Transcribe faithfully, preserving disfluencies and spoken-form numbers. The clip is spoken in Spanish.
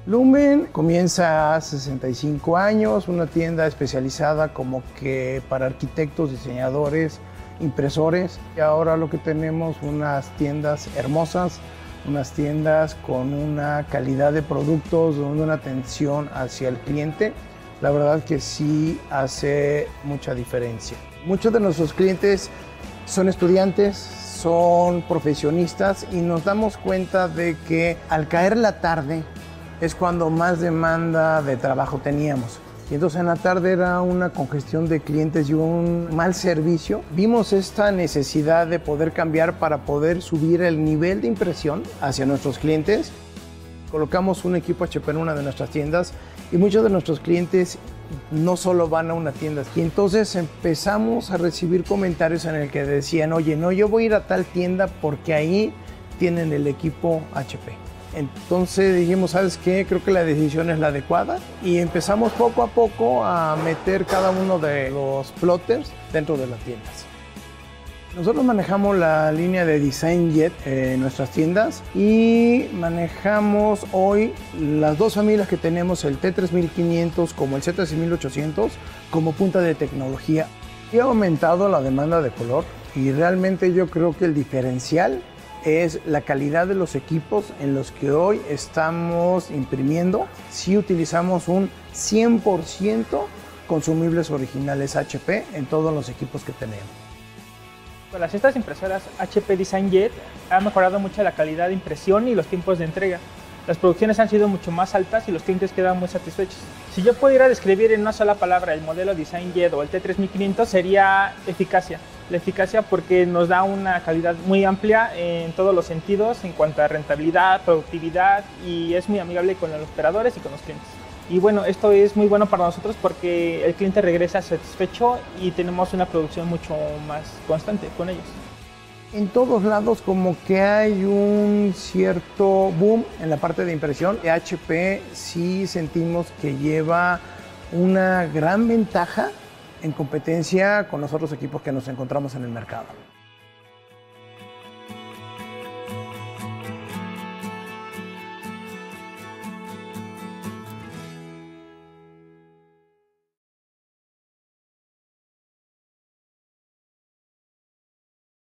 Lumen comienza hace sesenta y cinco años, una tienda especializada como que para arquitectos, diseñadores, impresores. Y ahora lo que tenemos unas tiendas hermosas, unas tiendas con una calidad de productos, una atención hacia el cliente. La verdad que sí hace mucha diferencia. Muchos de nuestros clientes son estudiantes, son profesionistas y nos damos cuenta de que al caer la tarde es cuando más demanda de trabajo teníamos. Y entonces en la tarde era una congestión de clientes y un mal servicio. Vimos esta necesidad de poder cambiar para poder subir el nivel de impresión hacia nuestros clientes. Colocamos un equipo H P en una de nuestras tiendas y muchos de nuestros clientes no solo van a una tienda. Y entonces empezamos a recibir comentarios en el que decían, oye, no, yo voy a ir a tal tienda porque ahí tienen el equipo H P. Entonces dijimos, ¿sabes qué? Creo que la decisión es la adecuada y empezamos poco a poco a meter cada uno de los plotters dentro de las tiendas. Nosotros manejamos la línea de DesignJet en nuestras tiendas y manejamos hoy las dos familias que tenemos, el T tres mil quinientos como el Z seis mil ochocientos, como punta de tecnología. Y ha aumentado la demanda de color y realmente yo creo que el diferencial es la calidad de los equipos en los que hoy estamos imprimiendo. Si utilizamos un cien por ciento consumibles originales H P en todos los equipos que tenemos. Con las estas impresoras H P DesignJet ha mejorado mucho la calidad de impresión y los tiempos de entrega. Las producciones han sido mucho más altas y los clientes quedan muy satisfechos. Si yo pudiera describir en una sola palabra el modelo DesignJet o el T tres mil quinientos sería eficacia. La eficacia porque nos da una calidad muy amplia en todos los sentidos en cuanto a rentabilidad, productividad y es muy amigable con los operadores y con los clientes. Y bueno, esto es muy bueno para nosotros porque el cliente regresa satisfecho y tenemos una producción mucho más constante con ellos. En todos lados como que hay un cierto boom en la parte de impresión. H P sí sentimos que lleva una gran ventaja en competencia con los otros equipos que nos encontramos en el mercado.